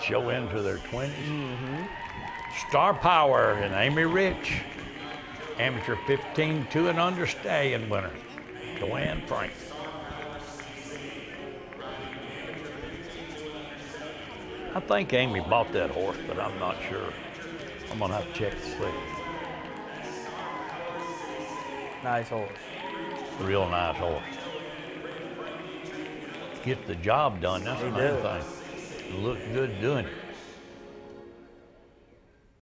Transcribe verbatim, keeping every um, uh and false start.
show into their twenties. Mm-hmm. Starpower and Amy Rich, amateur fifteen two and under stallion winner, Joanne Frank. I think Amy bought that horse, but I'm not sure. I'm gonna have to check to see. Nice horse. Real nice horse. Get the job done, that's the main thing. Look good doing it.